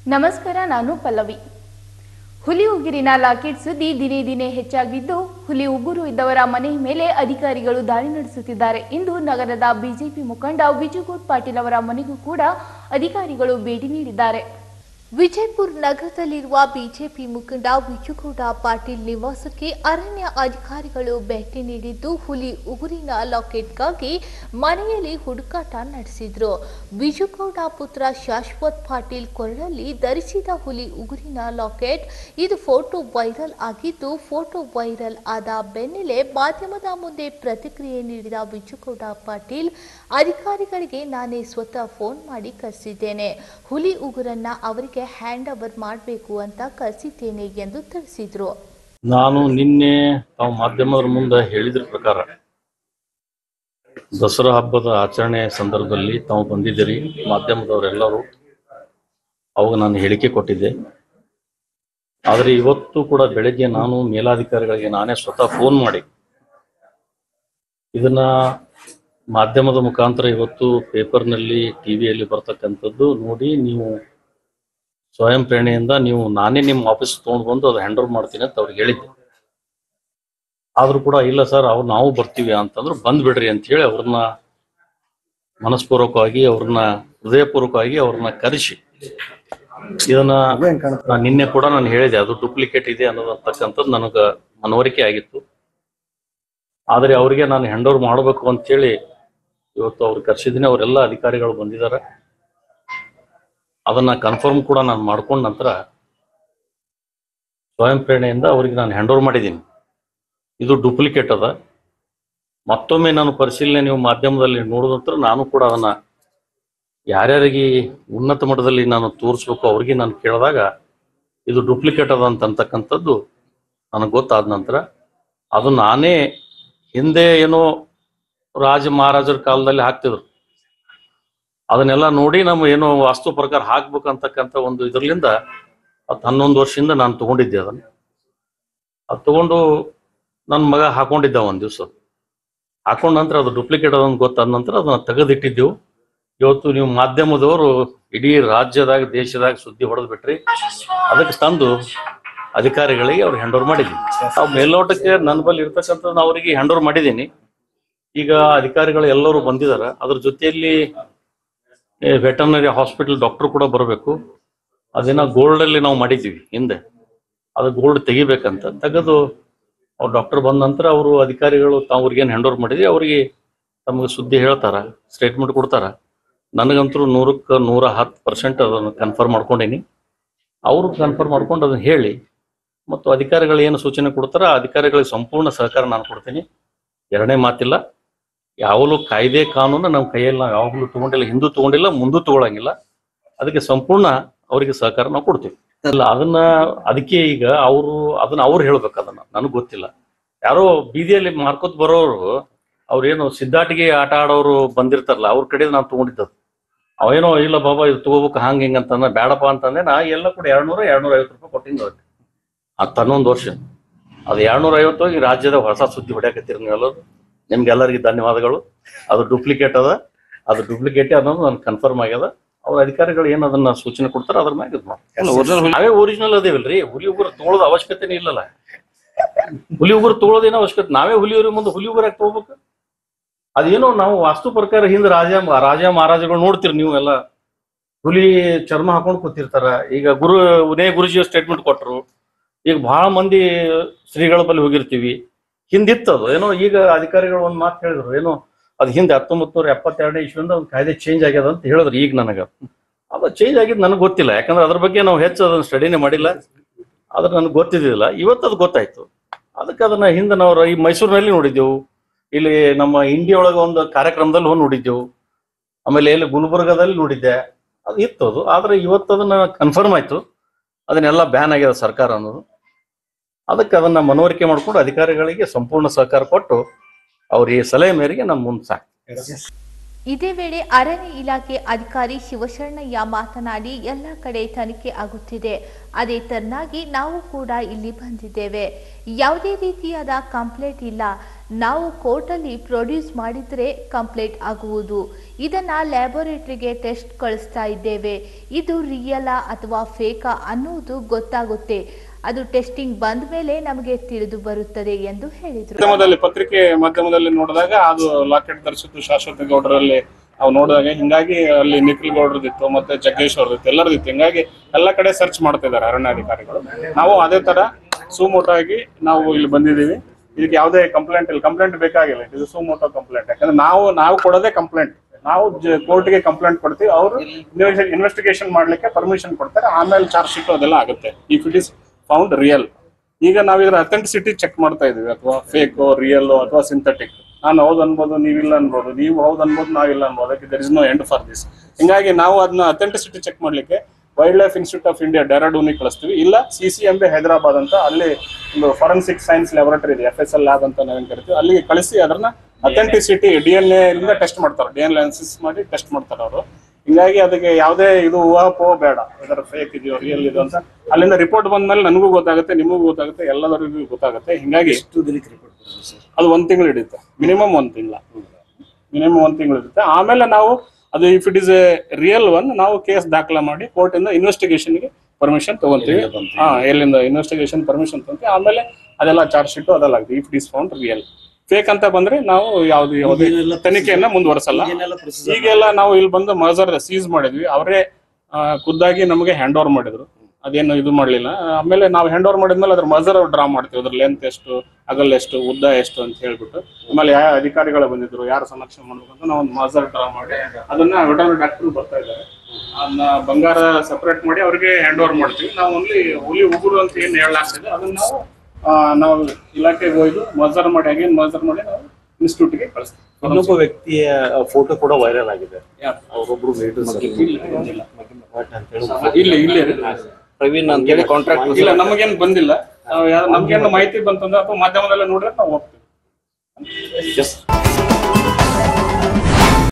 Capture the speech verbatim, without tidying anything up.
ನಮಸ್ಕಾರ, ನಾನು ಪಲ್ಲವಿ. ಹುಲಿ ಉಗುರಿನ ಲಾಕೆಟ್ ಸುದ್ದಿ ದಿನೇ ದಿನೇ ಹೆಚ್ಚಾಗಿದ್ದು, ಹುಲಿ ಉಗುರು ಇದ್ದವರ ಮನೆ ಮೇಲೆ ಅಧಿಕಾರಿಗಳು ದಾಳಿ ನಡೆಸುತ್ತಿದ್ದಾರೆ. ಇಂದು ನಗರದ ಬಿಜೆಪಿ ಮುಖಂಡ ವಿಜುಗೌಡ ಪಾಟೀಲ್ ಅವರ ಮನೆಗೂ ಕೂಡ ಅಧಿಕಾರಿಗಳು ಭೇಟಿ ನೀಡಿದ್ದಾರೆ. ವಿಜಯಪುರ ನಗರದಲ್ಲಿರುವ ಬಿಜೆಪಿ ಮುಖಂಡ ವಿಜುಗೌಡ ಪಾಟೀಲ್ ನಿವಾಸಕ್ಕೆ ಅರಣ್ಯ ಅಧಿಕಾರಿಗಳು ಭೇಟಿ ನೀಡಿದ್ದು, ಹುಲಿ ಉಗುರಿನ ಲಾಕೆಟ್ಗಾಗಿ ಮನೆಯಲ್ಲಿ ಹುಡುಕಾಟ ನಡೆಸಿದ್ರು. ವಿಜುಗೌಡ ಪುತ್ರ ಶಾಶ್ವತ್ ಪಾಟೀಲ್ ಕೊರಳಲ್ಲಿ ಧರಿಸಿದ ಹುಲಿ ಉಗುರಿನ ಲಾಕೆಟ್ ಇದು ಫೋಟೋ ವೈರಲ್ ಆಗಿದ್ದು, ಫೋಟೋ ವೈರಲ್ ಆದ ಬೆನ್ನಲ್ಲೇ ಮಾಧ್ಯಮದ ಮುಂದೆ ಪ್ರತಿಕ್ರಿಯೆ ನೀಡಿದ ವಿಜುಗೌಡ ಪಾಟೀಲ್, ಅಧಿಕಾರಿಗಳಿಗೆ ನಾನೇ ಸ್ವತಃ ಫೋನ್ ಮಾಡಿ ಕರೆಸಿದ್ದೇನೆ. ಹುಲಿ ಉಗುರನ್ನ ಅವರಿಗೆ ಹ್ಯಾಂಡ್ ಓವರ್ ಮಾಡಬೇಕು ಅಂತ ಕರೆಸಿದ್ದೇನೆ ಎಂದು ತಿಳಿಸಿದ್ರು. ನಾನು ನಿನ್ನೆ ತಾವು ಮಾಧ್ಯಮದ ಮುಂದೆ ಹೇಳಿದ್ರ ಪ್ರಕಾರ ದಸರಾ ಹಬ್ಬದ ಆಚರಣೆ ಸಂದರ್ಭದಲ್ಲಿ ತಾವು ಬಂದಿದ್ದೀರಿ, ಮಾಧ್ಯಮದವರೆಲ್ಲರೂ, ಅವಾಗ ನಾನು ಹೇಳಿಕೆ ಕೊಟ್ಟಿದ್ದೆ. ಆದರೆ ಇವತ್ತು ಕೂಡ ಬೆಳಗ್ಗೆ ನಾನು ಮೇಲಾಧಿಕಾರಿಗಳಿಗೆ ನಾನೇ ಸ್ವತಃ ಫೋನ್ ಮಾಡಿ ಇದನ್ನ ಮಾಧ್ಯಮದ ಮುಖಾಂತರ ಇವತ್ತು ಪೇಪರ್ನಲ್ಲಿ ಟಿವಿಯಲ್ಲಿ ಬರ್ತಕ್ಕಂಥದ್ದು ನೋಡಿ, ನೀವು ಸ್ವಯಂ ಪ್ರೇರಣೆಯಿಂದ ನೀವು ನಾನೇ ನಿಮ್ಮ ಆಫೀಸ್ ತೊಗೊಂಡು ಬಂದು ಅದು ಹ್ಯಾಂಡ್ ಓವರ್ ಮಾಡ್ತೀನಿ ಅಂತ ಅವ್ರಿಗೆ ಹೇಳಿದ್ದೆ. ಆದ್ರೂ ಕೂಡ ಇಲ್ಲ ಸರ್, ಅವ್ರು ನಾವು ಬರ್ತೀವಿ ಅಂತಂದ್ರು ಬಂದ್ಬಿಡ್ರಿ ಅಂತ ಹೇಳಿ ಅವ್ರನ್ನ ಮನಸ್ಪೂರ್ವಕವಾಗಿ ಅವ್ರನ್ನ ಹೃದಯಪೂರ್ವಕವಾಗಿ ಅವ್ರನ್ನ ಕರೆಸಿ ಇದನ್ನ ನಾನು ನಿನ್ನೆ ಕೂಡ ನಾನು ಹೇಳಿದೆ, ಅದು ಡೂಪ್ಲಿಕೇಟ್ ಇದೆ ಅನ್ನೋದಕ್ಕಂಥದ್ದು ನನಗೆ ಮನವರಿಕೆ ಆಗಿತ್ತು. ಆದರೆ ಅವರಿಗೆ ನಾನು ಹ್ಯಾಂಡ್ ಓವರ್ ಮಾಡಬೇಕು ಅಂತೇಳಿ ಇವತ್ತು ಅವ್ರು ಕರೆಸಿದ್ದೀನಿ. ಅವರೆಲ್ಲ ಅಧಿಕಾರಿಗಳು ಬಂದಿದ್ದಾರೆ. ಅದನ್ನ ಕನ್ಫರ್ಮ್ ಕೂಡ ನಾನು ಮಾಡ್ಕೊಂಡ ನಂತರ ಸ್ವಯಂ ಪ್ರೇರಣೆಯಿಂದ ಅವ್ರಿಗೆ ನಾನು ಹ್ಯಾಂಡ್ ಓವರ್ ಮಾಡಿದ್ದೀನಿ. ಇದು ಡೂಪ್ಲಿಕೇಟ್ ಅದ. ಮತ್ತೊಮ್ಮೆ ನಾನು ಪರಿಶೀಲನೆ ನೀವು ಮಾಧ್ಯಮದಲ್ಲಿ ನೋಡಿದ ನಂತರ ನಾನು ಕೂಡ ಅದನ್ನ ಯಾರ್ಯಾರಿಗೆ ಉನ್ನತ ಮಟ್ಟದಲ್ಲಿ ನಾನು ತೋರಿಸ್ಬೇಕು ಅವ್ರಿಗೆ ನಾನು ಕೇಳಿದಾಗ ಇದು ಡೂಪ್ಲಿಕೇಟ್ ಅದ ಅಂತಕ್ಕಂಥದ್ದು ನನಗೆ ಗೊತ್ತಾದ ನಂತರ ಅದು ನಾನೇ ಹಿಂದೆ ಏನೋ ರಾಜ ಮಹಾರಾಜರ ಕಾಲದಲ್ಲಿ ಹಾಕ್ತಿದ್ರು, ಅದನ್ನೆಲ್ಲ ನೋಡಿ ನಮ್ಮ ಏನೋ ವಾಸ್ತು ಪ್ರಕಾರ ಹಾಕ್ಬೇಕಂತಕ್ಕಂಥ ಒಂದು ಇದರ್ಲಿಂದ ಹತ್ತು ಹನ್ನೊಂದು ವರ್ಷದಿಂದ ನಾನು ತಗೊಂಡಿದ್ದೆ. ಅದನ್ನು ಅದು ತಗೊಂಡು ನನ್ನ ಮಗ ಹಾಕೊಂಡಿದ್ದ ಒಂದು ದಿವಸ. ಹಾಕೊಂಡ ನಂತರ ಅದು ಡೂಪ್ಲಿಕೇಟ್ ಅದಂತ ಗೊತ್ತಾದ ನಂತರ ಅದನ್ನ ತೆಗೆದಿಟ್ಟಿದ್ದೆವು. ಇವತ್ತು ನೀವು ಮಾಧ್ಯಮದವರು ಇಡೀ ರಾಜ್ಯದಾಗ ದೇಶದಾಗ ಸುದ್ದಿ ಹೊಡೆದು ಬಿಟ್ರಿ. ಅದಕ್ಕೆ ತಂದು ಅಧಿಕಾರಿಗಳಿಗೆ ಅವ್ರಿಗೆ ಹ್ಯಾಂಡ್ ಓವರ್ ಮಾಡಿದ್ದೀನಿ. ನಾವು ಮೇಲ್ನೋಟಕ್ಕೆ ನನ್ನ ಬಳಿ ಇರ್ತಕ್ಕಂಥದ್ದು ಅವರಿಗೆ ಹ್ಯಾಂಡ್ ಓವರ್ ಮಾಡಿದ್ದೀನಿ. ಈಗ ಅಧಿಕಾರಿಗಳು ಎಲ್ಲರೂ ಬಂದಿದ್ದಾರೆ. ಅದ್ರ ಜೊತೆಯಲ್ಲಿ ವೆಟರ್ನರಿ ಹಾಸ್ಪಿಟಲ್ ಡಾಕ್ಟರ್ ಕೂಡ ಬರಬೇಕು. ಅದೇನೋ ಗೋಲ್ಡ್ ಅಲ್ಲಿ ನಾವು ಮಾಡಿದ್ದೀವಿ ಹಿಂದೆ, ಅದು ಗೋಲ್ಡ್ ತೆಗಿಬೇಕಂತ ತೆಗೆದು ಅವ್ರು ಡಾಕ್ಟರ್ ಬಂದ ನಂತರ ಅವರು ಅಧಿಕಾರಿಗಳು ತಾವ್ರಿಗೇನು ಹ್ಯಾಂಡ್ ಓವರ್ ಮಾಡಿದ್ವಿ ಅವರಿಗೆ ತಮಗೆ ಸುದ್ದಿ ಹೇಳ್ತಾರ, ಸ್ಟೇಟ್ಮೆಂಟ್ ಕೊಡ್ತಾರ. ನನಗಂತೂ ನೂರಕ್ಕೆ ನೂರ ಹತ್ತು ಪರ್ಸೆಂಟ್ ಅದನ್ನು ಕನ್ಫರ್ಮ್ ಮಾಡ್ಕೊಂಡೀನಿ. ಅವರು ಕನ್ಫರ್ಮ್ ಮಾಡ್ಕೊಂಡು ಅದನ್ನ ಹೇಳಿ ಮತ್ತು ಅಧಿಕಾರಿಗಳು ಏನು ಸೂಚನೆ ಕೊಡ್ತಾರ ಆ ಅಧಿಕಾರಿಗಳಿಗೆ ಸಂಪೂರ್ಣ ಸಹಕಾರ ನಾನು ಕೊಡ್ತೀನಿ. ಎರಡನೇ ಮಾತಿಲ್ಲ. ಯಾವಾಗಲೂ ಕಾಯ್ದೆ ಕಾನೂನು ನಮ್ಮ ಕೈಯಲ್ಲಿ ನಾವು ಯಾವಾಗಲೂ ತಗೊಂಡಿಲ್ಲ, ಹಿಂದೂ ತಗೊಂಡಿಲ್ಲ, ಮುಂದೂ ತಗೊಳಂಗಿಲ್ಲ. ಅದಕ್ಕೆ ಸಂಪೂರ್ಣ ಅವರಿಗೆ ಸಹಕಾರ ನಾವು ಕೊಡ್ತೀವಿ. ಅಲ್ಲ ಅದನ್ನ ಅದಕ್ಕೆ ಈಗ ಅವರು ಅದನ್ನ ಅವ್ರು ಹೇಳ್ಬೇಕು, ಅದನ್ನ ನನಗೆ ಗೊತ್ತಿಲ್ಲ. ಯಾರೋ ಬೀದಿಯಲ್ಲಿ ಮಾರ್ಕೋತ್ ಬರೋರು ಅವ್ರೇನು ಸಿದ್ಧಾಟಿಗೆ ಆಟ ಆಡೋರು ಬಂದಿರ್ತಾರಲ್ಲ, ಅವ್ರ ಕಡೆ ನಾವು ತಗೊಂಡಿದ್ದದು. ಅವೇನೋ ಇಲ್ಲ ಬಾಬಾ ಇದು ತಗೋಬೇಕು ಹಂಗ ಹಿಂಗ ಅಂತಂದ್ರೆ ಬೇಡಪ್ಪ ಅಂತಂದ್ರೆ ನಾ ಎಲ್ಲ ಕೂಡ ಎರಡ್ನೂರ ಎರಡ್ನೂರ ಐವತ್ತು ರೂಪಾಯಿ ಕೊಟ್ಟಿದ್ದು ಅವ್ರಿಗೆ. ಹತ್ತು ಹನ್ನೊಂದು ವರ್ಷ ಅದು ಎರಡ್ನೂರ ಐವತ್ತು ಹೋಗಿ ರಾಜ್ಯದ ಹೊಸ ಸುದ್ದಿ ಹೊಡ್ಯಾಕತ್ತೀರಿ ನೀವೆಲ್ಲರೂ. ನಿಮ್ಗೆಲ್ಲರಿಗೆ ಧನ್ಯವಾದಗಳು. ಅದು ಡೂಪ್ಲಿಕೇಟ್ ಅದ, ಅದು ಡೂಪ್ಲಿಕೇಟ್ ಅನ್ನೋದು ನನ್ಗೆ ಕನ್ಫರ್ಮ್ ಆಗ್ಯದ. ಅವ್ರ ಅಧಿಕಾರಿಗಳು ಏನ್ ಅದನ್ನ ಸೂಚನೆ ಕೊಡ್ತಾರ ಅದ್ರ ಮ್ಯಾಗ ನಾವೇ ಒರಿಜಿನಲ್ ಅದೇವಲ್ರಿ. ಹುಲಿ ಉಗುರು ತಗೊಳ್ಳೋದು ಅವಶ್ಯಕತೆನೇ ಇಲ್ಲಲ್ಲ. ಹುಲಿ ಉಗುರು ತಗೊಳ್ಳೋದೇನೋ ಅವಶ್ಯಕತೆ, ನಾವೇ ಹುಲಿ ಉರಿ ಮುಂದೆ ಹುಲಿ ಉಗುರು ಯಾಕೆ ತಗೋಬೇಕು? ಅದೇನೋ ನಾವು ವಾಸ್ತು ಪ್ರಕಾರ ಹಿಂದೆ ರಾಜ ರಾಜ ಮಹಾರಾಜಗಳು ನೋಡ್ತೀರಿ ನೀವು ಎಲ್ಲ ಹುಲಿ ಚರ್ಮ ಹಾಕೊಂಡು ಕೂತಿರ್ತಾರ. ಈಗ ಗುರು ಉನೇ ಗುರುಜಿ ಸ್ಟೇಟ್ಮೆಂಟ್ ಕೊಟ್ಟರು. ಈಗ ಬಹಳ ಮಂದಿ ಶ್ರೀಗಳ ಬಳಿ ಹೋಗಿರ್ತೀವಿ. ಹಿಂದಿತ್ತದು ಏನೋ, ಈಗ ಅಧಿಕಾರಿಗಳು ಒಂದ್ ಮಾತು ಹೇಳಿದ್ರು, ಏನೋ ಅದು ಹಿಂದೆ ಹತ್ತೊಂಬತ್ ನೂರ ಎಪ್ಪತ್ತೆರಡನೇ ಇಶ್ವಿಂದ ಒಂದು ಕಾಯ್ದೆ ಚೇಂಜ್ ಆಗ್ಯದ ಅಂತ ಹೇಳಿದ್ರು. ಈಗ ನನಗ ಅದು ಚೇಂಜ್ ಆಗಿದ್ದು ನನಗೆ ಗೊತ್ತಿಲ್ಲ, ಯಾಕಂದ್ರೆ ಅದ್ರ ಬಗ್ಗೆ ನಾವು ಹೆಚ್ಚು ಅದನ್ನ ಸ್ಟಡಿನೇ ಮಾಡಿಲ್ಲ. ಅದ್ರ ನನಗೆ ಗೊತ್ತಿದ್ದಿಲ್ಲ. ಇವತ್ತು ಅದು ಗೊತ್ತಾಯ್ತು. ಅದಕ್ಕೆ ಅದನ್ನ ಹಿಂದೆ ನಾವು ಈ ಮೈಸೂರಿನಲ್ಲಿ ನೋಡಿದ್ದೆವು, ಇಲ್ಲಿ ನಮ್ಮ ಇಂಡಿಯಾ ಒಳಗೆ ಒಂದು ಕಾರ್ಯಕ್ರಮದಲ್ಲಿ ಹೋಗಿ ನೋಡಿದ್ದೆವು, ಆಮೇಲೆ ಇಲ್ಲಿ ಗುಲ್ಬರ್ಗದಲ್ಲಿ ನೋಡಿದ್ದೆ. ಅದು ಇತ್ತು ಅದು. ಆದ್ರೆ ಇವತ್ತು ಅದನ್ನ ಕನ್ಫರ್ಮ್ ಆಯ್ತು, ಅದನ್ನೆಲ್ಲ ಬ್ಯಾನ್ ಆಗ್ಯದ ಸರ್ಕಾರ ಅನ್ನೋದು. ಅದಕ್ಕೆ ಅದನ್ನ ಮನವರಿಕೆ ಮಾಡ್ಕೊಂಡು ಅಧಿಕಾರಿಗಳಿಗೆ ಸಂಪೂರ್ಣ ಸಹಕಾರ ಕೊಟ್ಟು ಅವ್ರ ಈ ಸಲಹೆ ಮೇರೆಗೆ ನಮ್ಮ ಮುಂದೆ ಸಾಕು. ಇದೇ ವೇಳೆ ಅರಣ್ಯ ಇಲಾಖೆ ಅಧಿಕಾರಿ ಶಿವಶರಣಯ್ಯ ಮಾತನಾಡಿ ಎಲ್ಲ ಕಡೆ ತನಿಖೆ ಆಗುತ್ತಿದೆ, ಅದೇ ತರನಾಗಿ ನಾವು ಕೂಡ ಇಲ್ಲಿ ಬಂದಿದ್ದೇವೆ. ಯಾವುದೇ ರೀತಿಯಾದ ಕಂಪ್ಲೇಂಟ್ ಇಲ್ಲ. ನಾವು ಕೋರ್ಟಲ್ಲಿ ಪ್ರೊಡ್ಯೂಸ್ ಮಾಡಿದರೆ ಕಂಪ್ಲೇಂಟ್ ಆಗುವುದು. ಇದನ್ನ ಲ್ಯಾಬೊರೇಟರಿಗೆ ಟೆಸ್ಟ್ ಕಳಿಸ್ತಾ ಇದ್ದೇವೆ. ಇದು ರಿಯಲಾ ಅಥವಾ ಫೇಕಾ ಅನ್ನುವುದು ಗೊತ್ತಾಗುತ್ತೆ. ಅದು ಟೆಸ್ಟಿಂಗ್ ಬಂದ ಮೇಲೆ ನಮಗೆ ತಿಳಿದು ಬರುತ್ತದೆ ಎಂದು ಹೇಳಿದರು. ಮಾಧ್ಯಮದಲ್ಲಿ ಪತ್ರಿಕೆ ಮಾಧ್ಯಮದಲ್ಲಿ ನೋಡಿದಾಗ ಅದು ಲಾಕೆಟ್ ಧರಿಸಿದ್ದು ಶಾಶ್ವತ ಗೌಡರಲ್ಲಿ ನಾವು ನೋಡಿದಾಗ, ಹಿಂಗಾಗಿ ಅಲ್ಲಿ ನಿಖಿಲ್ ಗೌಡ್ರದಿತ್ತು, ಮತ್ತೆ ಜಗ್ಗೇಶ್ ಅವ್ರದಿತ್ತು, ಎಲ್ಲರದಿತ್ತು. ಹಿಂಗಾಗಿ ಎಲ್ಲ ಕಡೆ ಸರ್ಚ್ ಮಾಡ್ತಾ ಇದ್ದಾರೆ ಅರಣ್ಯಾಧಿಕಾರಿಗಳು. ನಾವು ಅದೇ ತರ ಸುಮೋಟೋ ಆಗಿ ನಾವು ಇಲ್ಲಿ ಬಂದಿದ್ದೀವಿ. ಇದಕ್ಕೆ ಯಾವುದೇ ಕಂಪ್ಲೇಂಟ್ ಇಲ್ಲ, ಕಂಪ್ಲೇಂಟ್ ಬೇಕಾಗಿಲ್ಲ. ಇದು ಸುಮೋಟೋ ಕಂಪ್ಲೇಂಟ್. ಯಾಕಂದ್ರೆ ನಾವು ನಾವು ಕೊಡೋದೇ ಕಂಪ್ಲೇಂಟ್. ನಾವು ಕೋರ್ಟ್ಗೆ ಕಂಪ್ಲೇಂಟ್ ಕೊಡ್ತೀವಿ, ಅವರು ಇನ್ವೆಸ್ಟಿಗೇಷನ್ ಮಾಡ್ಲಿಕ್ಕೆ ಪರ್ಮಿಷನ್ ಕೊಡ್ತಾರೆ, ಆಮೇಲೆ ಚಾರ್ಜ್ ಶೀಟ್ ಅದೆಲ್ಲ ಆಗುತ್ತೆ. If it is found real. ಈಗ ನಾವು ಇದರ ಅಥೆಂಟಿಸಿಟಿ ಚೆಕ್ ಮಾಡ್ತಾ ಇದೀವಿ, ಅಥವಾ ಫೇಕ್ ರಿಯಲ್ ಅಥವಾ ಸಿಂಥೆಟಿಕ್. ನಾನು ಹೌದು ಅನ್ಬೋದು, ನೀವಿಲ್ಲ ಅನ್ಬೋದು, ನೀವು ಹೌದು ಅನ್ಬೋದು, ನಾವಿಲ್ಲ ಅನ್ಬೋದು. ಅದಕ್ಕೆ there is no end for this. ಹಿಂಗಾಗಿ ನಾವು ಅದನ್ನ ಅಥೆಂಟಿಸಿಟಿ ಚೆಕ್ ಮಾಡ್ಲಿಕ್ಕೆ wildlife institute of India ಡೆಹ್ರಾಡೂನಿಗೆ ಕಳಿಸ್ತೀವಿ, ಇಲ್ಲ C C M B Hyderabad ಅಂತ ಅಲ್ಲಿ ಒಂದು ಫಾರೆನ್ಸಿಕ್ ಸೈನ್ಸ್ ಲ್ಯಾಬೊರೇಟರಿ ಇದೆ, ಎಫ್ ಎಸ್ ಎಲ್ ಲ್ಯಾಬ್ ಅಂತ ನಾವೇನ್ ಕರಿತೀವಿ, ಅಲ್ಲಿಗೆ ಕಳಿಸಿ ಅದನ್ನ ಅಥೆಂಟಿಸಿಟಿ ಡಿ ಎನ್ ಎ ಇಂದ ಟೆಸ್ಟ್ ಮಾಡ್ತಾರೆ. ಡಿ ಎನ್ ಎ ಅನಾಲಿಸಿಸ್ ಮಾಡಿ ಟೆಸ್ಟ್ ಮಾಡ್ತಾರೆ ಅವರು. ಹಿಂಗಾಗಿ ಅದಕ್ಕೆ ಯಾವುದೇ ಇದು ಊಹಾಪೋಹ ಬೇಡ, ಇದರ ಫೇಕ್ ಇದೆಯೋ ರಿಯಲ್ ಇದೆಯೋ ಅಂತ. ಅಲ್ಲಿಂದ ರಿಪೋರ್ಟ್ ಬಂದ್ಮೇಲೆ ನನಗೂ ಗೊತ್ತಾಗುತ್ತೆ, ನಿಮಗೂ ಗೊತ್ತಾಗುತ್ತೆ, ಎಲ್ಲದರಿಗೂ ಗೊತ್ತಾಗುತ್ತೆ. ಹಿಂಗಾಗಿ ಅದು ಒಂದ್ ತಿಂಗಳು ಹಿಡಿಯುತ್ತೆ, ಮಿನಿಮಮ್ ಒಂದ್ ತಿಂಗಳ ಮಿನಿಮಮ್ ಒಂದ್ ತಿಂಗಳು ಇರುತ್ತೆ. ಆಮೇಲೆ ನಾವು ಅದು if it is a real one, ನಾವು ಕೇಸ್ ದಾಖಲೆ ಮಾಡಿ ಕೋರ್ಟ್ ಇಂದ ಇನ್ವೆಸ್ಟಿಗೇಷನ್ಗೆ ಪರ್ಮಿಷನ್ ತಗೊಂತೀವಿ. ಹಾ, ಎಲ್ಲಿಂದ ಇನ್ವೆಸ್ಟಿಗೇಷನ್ ಪರ್ಮಿಷನ್ ತಗೊಂತೀವಿ. ಆಮೇಲೆ ಅದೆಲ್ಲ ಚಾರ್ಜ್ ಶೀಟ್ ಅದೆಲ್ಲ ಆಗುತ್ತೆ. If it is found real. Fake ಅಂತ ಬಂದ್ರೆ ನಾವು ಯಾವ್ದು ಯಾವುದೇ ತನಿಖೆಯನ್ನ ಮುಂದುವರೆಸಲ್ಲ. ಈಗೆಲ್ಲ ನಾವು ಇಲ್ಲಿ ಬಂದು ಮಜರ್ ಸೀಸ್ ಮಾಡಿದ್ವಿ, ಅವರೇ ಖುದ್ದಾಗಿ ನಮಗೆ ಹ್ಯಾಂಡ್ ಓವರ್ ಮಾಡಿದ್ರು. ಅದೇನು ಇದು ಮಾಡ್ಲಿಲ್ಲ. ಆಮೇಲೆ ನಾವು ಹ್ಯಾಂಡ್ ಓವರ್ ಮಾಡಿದ್ಮೇಲೆ ಅದ್ರ ಮಜರ್ ಡ್ರಾ ಮಾಡ್ತೀವಿ, ಅದ್ರ ಲೆಂತ್ ಎಷ್ಟು, ಅಗಲ್ ಎಷ್ಟು, ಉದ್ದ ಎಷ್ಟು ಅಂತ ಹೇಳ್ಬಿಟ್ಟು. ಆಮೇಲೆ ಯಾವ ಅಧಿಕಾರಿಗಳು ಬಂದಿದ್ರು, ಯಾರು ಸಮಕ್ಷ ಮಾಡ್ಬೇಕಂತ ನಾವು ಒಂದು ಮಜರ್ ಡ್ರಾ ಮಾಡಿ ಅದನ್ನ ವೆಟರ್ನರಿ ಡಾಕ್ಟರ್ ಬರ್ತಾ ಇದ್ದಾರೆ, ಅದನ್ನ ಬಂಗಾರ ಸಪರೇಟ್ ಮಾಡಿ ಅವ್ರಿಗೆ ಹ್ಯಾಂಡ್ ಓವರ್ ಮಾಡ್ತೀವಿ. ನಾವು ಓನ್ಲಿ ಹುಲಿ ಉಗುರು ಅಂತ ಏನ್ ಹೇಳಲಾಗ್ತಿದೆ ಅದನ್ನ ನಾವು ನಾವು ಇಲಾಖೆಗೆ ಹೋಯ್ದು ಮಜರ್ ಮಾಡಿ ಅಗೇನ್ ಮಜರ್ ಮಾಡಿ ನಾವು ಇನ್ಸ್ಟಿಟ್ಯೂಟ್ಗೆ ಕಳಿಸ್ತೀವಿ. ಇನ್ನೊಬ್ಬ ವ್ಯಕ್ತಿಯ ಫೋಟೋ ಕೂಡ ವೈರಲ್ ಆಗಿದೆ. ಅವರೊಬ್ರು ಇಲ್ಲಿ ಇಲ್ಲಿ ಪ್ರವೀಣ್ ಅಂತ ಹೇಳಿ ಕಾಂಟ್ರಾಕ್ಟ್ ಇಲ್ಲ, ನಮಗೇನು ಬಂದಿಲ್ಲ. ನಮ್ಗೇನು ಮಾಹಿತಿ ಬಂತಂದ್ರೆ ಅಥವಾ ಮಾಧ್ಯಮದಲ್ಲೇ ನೋಡಿದ್ರೆ ನಾವು ಹೋಗ್ತೀವಿ.